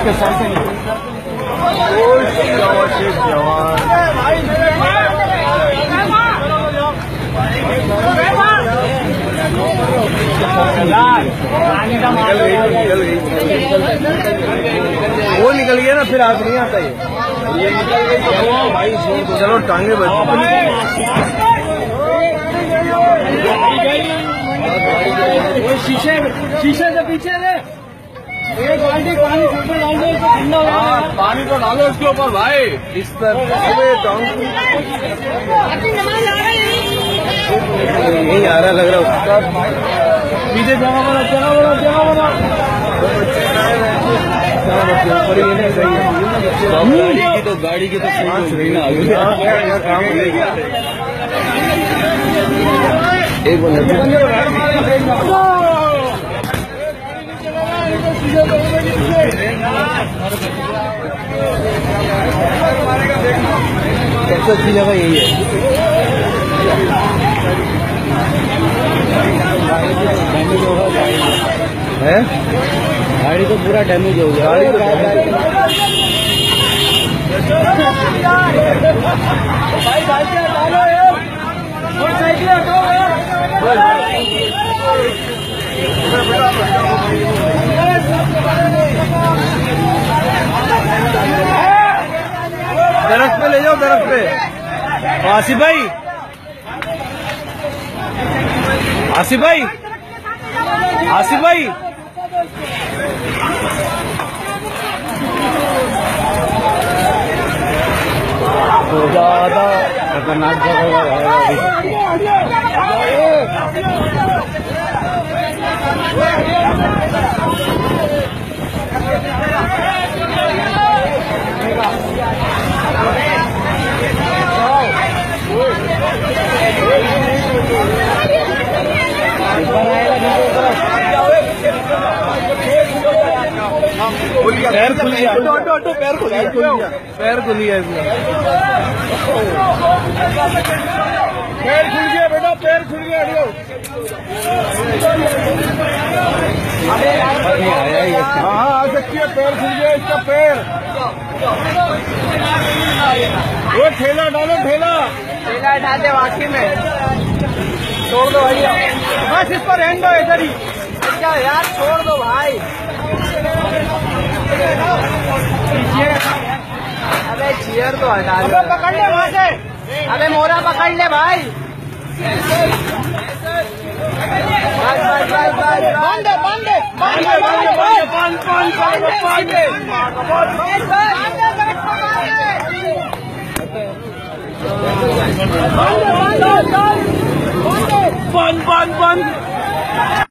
इसके साथ वो निकल गया ना, फिर हाथ नहीं आता ये निकल गई तो भाई चलो टांगे शीशे से पीछे रे, एक बाल्टी पानी डाल दो, ठंडा हो, पानी तो डालो उसके ऊपर भाई। इस तरह यही आ रहा लग रहा उसका पीछे जगह बना गाड़ी की तो एक मिनट सबसे अच्छी जगह यही है। गाड़ी तो पूरा डैमेज हो गया। गाड़ी तो दरख्त पे ले जाओ, दरख्त पे। आसिफ भाई, आसिफ भाई, आसिफ भाई, तो ज्यादा खतरनाक जगह पैर खुल गया, पैर खुल गया, पैर खुल गया इसमें। पैर खुल गया बेटा, पैर खुल गया। हाँ आ सकती है, पैर खुल गया इसका पैर। वो ठेला डालो, ठेला हटा दे, वाकई में छोड़ दो भैया, बस इस पर रहने दो इधर ही। क्या यार, छोड़ दो भाई। अबे चेयर तो हटा दो, पकड़ ले वहां से। अबे मोरा पकड़ ले भाई। बंद